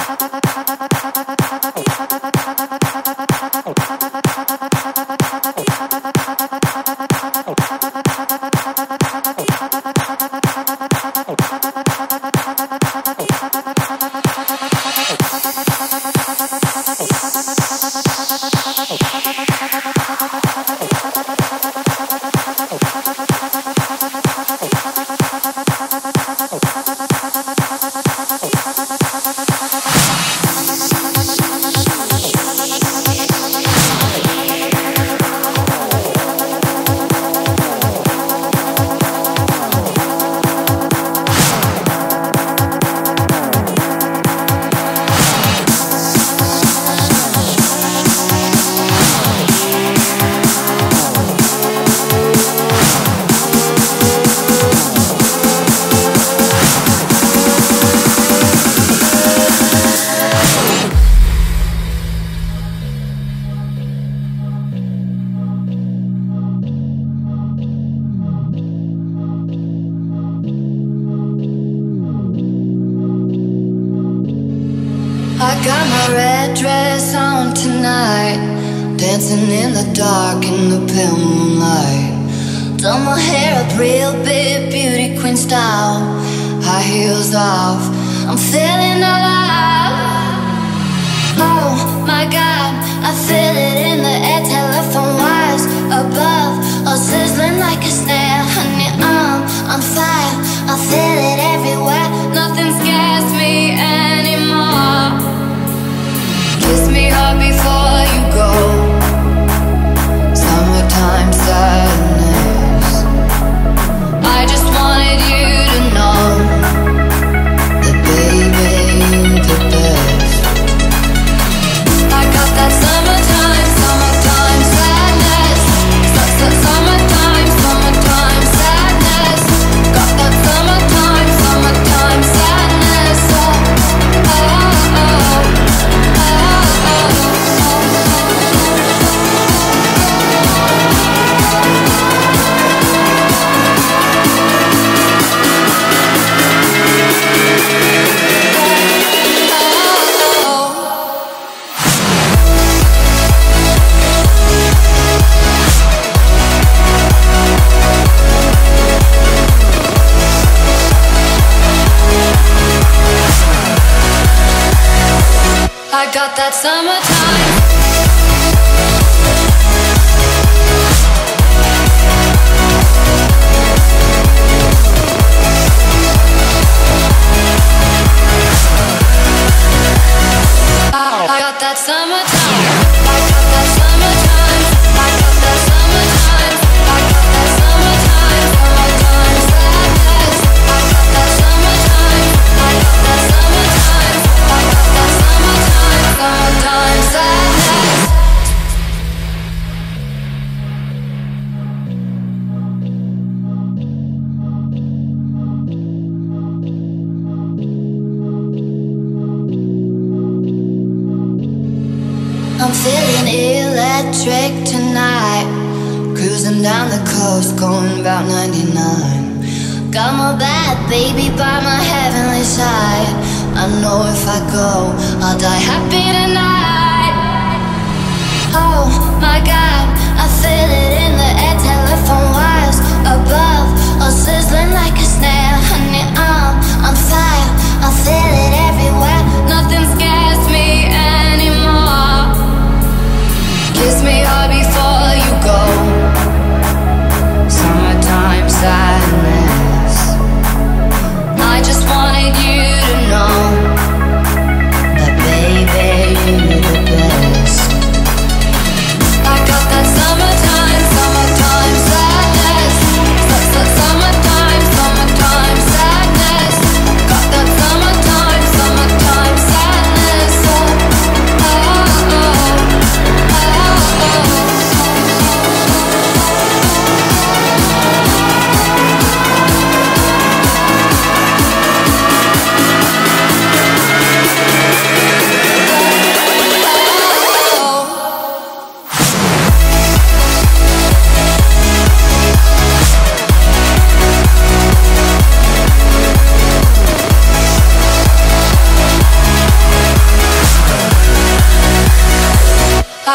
I got my red dress on tonight, dancing in the dark in the pale moonlight. Done my hair up real big, beauty queen style, high heels off, I'm feeling alive. Oh my God, I feel it in the air, telephone wires above, all sizzling like a snare. Honey, I'm on fire, I feel it everywhere, nothing scares me anymore. Kiss me hard before you go, summertime sadness. I just wanted you to know that baby, you're the best. I got that summertime, summertime sadness. Summertime, summertime sadness. Got that summertime, summertime sadness. Oh, oh, oh. I got that summertime. I got that summertime. I got that summertime. I got that summertime. I got that summertime. Summertime sadness. I got that summertime. I got that summertime. I got that summertime. Summertime sadness. I'm feeling electric tonight, cruising down the coast, going about 99. Got my bad baby by my heavenly side. I know if I go, I'll die happy tonight. Oh my God, I feel it in the air, telephone wires above, all sizzling like a snare. Honey, I'm on fire, I feel it everywhere, nothing scares me anymore. Kiss me hard before you go, summertime sadness. I just wanted you to know that baby, you're the best. I got that summertime, summertime sadness. Summertime, summertime sadness. Got that summertime,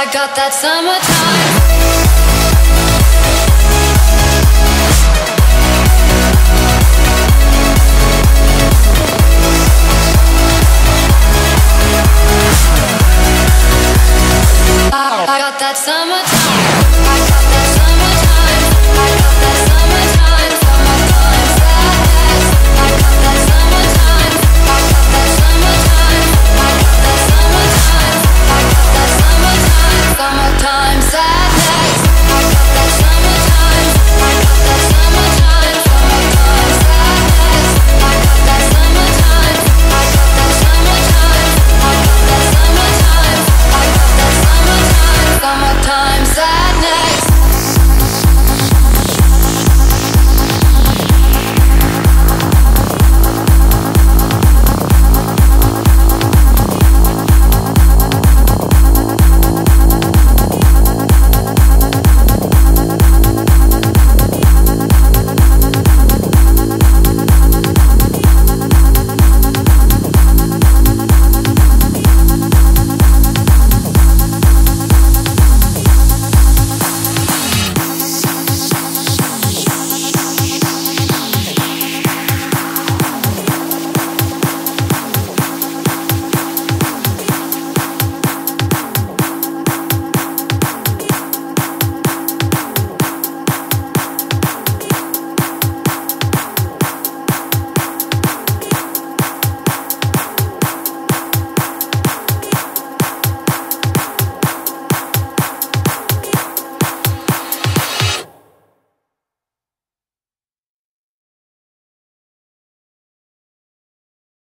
I got that summertime.